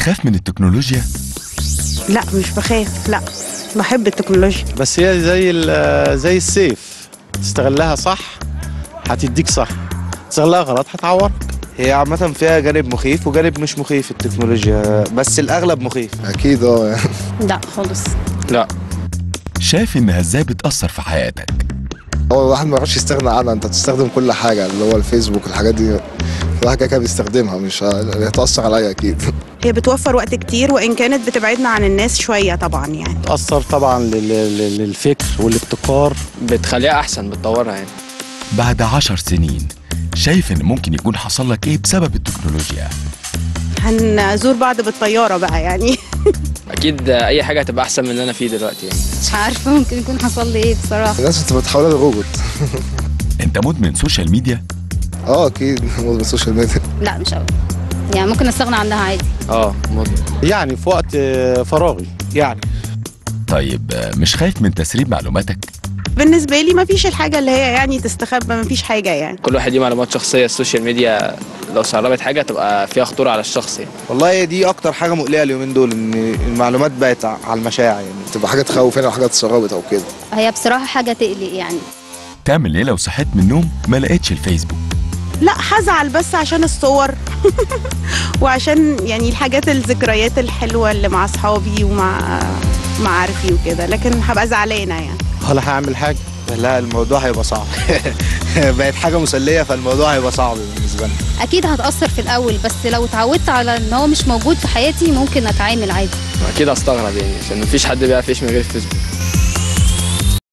بتخاف من التكنولوجيا؟ لا مش بخاف، لا بحب التكنولوجيا. بس هي زي السيف، تستغلها صح هتديك صح، تستغلها غلط هتعورك. هي عامة فيها جانب مخيف وجانب مش مخيف التكنولوجيا، بس الأغلب مخيف. أكيد يعني. لا خالص. لا. شايف إنها إزاي بتأثر في حياتك؟ هو الواحد ما يعرفش يستغنى عنها، أنت تستخدم كل حاجة اللي هو الفيسبوك الحاجات دي، الواحد كده بيستخدمها، مش هتأثر عليا أكيد. هي بتوفر وقت كتير وإن كانت بتبعدنا عن الناس شوية طبعا يعني. تأثر طبعا للفكر والابتكار، بتخليها أحسن، بتطورها يعني. بعد 10 سنين شايف إن ممكن يكون حصل لك إيه بسبب التكنولوجيا؟ هنزور بعض بالطيارة بقى يعني. أكيد أي حاجة هتبقى أحسن من اللي أنا فيه دلوقتي يعني. مش عارفة ممكن يكون حصل لي ايه بصراحة. الناس بتبقى بتحولها لروبوت. أنت مدمن سوشيال ميديا؟ أكيد مدمن السوشيال ميديا. لا مش قوي، يعني ممكن استغنى عنها عادي. مدمن يعني في وقت فراغي يعني. طيب مش خايف من تسريب معلوماتك؟ بالنسبة لي مفيش الحاجة اللي هي يعني تستخبى، مفيش حاجة يعني. كل واحد ليه معلومات شخصية، السوشيال ميديا لو سربت حاجة تبقى فيها خطورة على الشخص يعني. والله دي أكتر حاجة مقلقة اليومين دول، إن المعلومات بقت على المشاع يعني. تبقى حاجة تخوف هنا وحاجة اتسربت أو كده. هي بصراحة حاجة تقلق يعني. تعمل إيه لو صحيت من النوم ما لقيتش الفيسبوك؟ لا هزعل بس عشان الصور وعشان يعني الحاجات الذكريات الحلوة اللي مع أصحابي ومع معارفي وكده، لكن هبقى زعلانة يعني. ولا هعمل حاجة. لا الموضوع هيبقى صعب. بقت حاجة مسلية فالموضوع هيبقى صعب بالنسبة لنا. أكيد هتأثر في الأول، بس لو اتعودت على إن هو مش موجود في حياتي ممكن أتعامل عادي. أكيد هستغرب يعني، عشان مفيش حد بيعرف يعيش من غير الفيسبوك.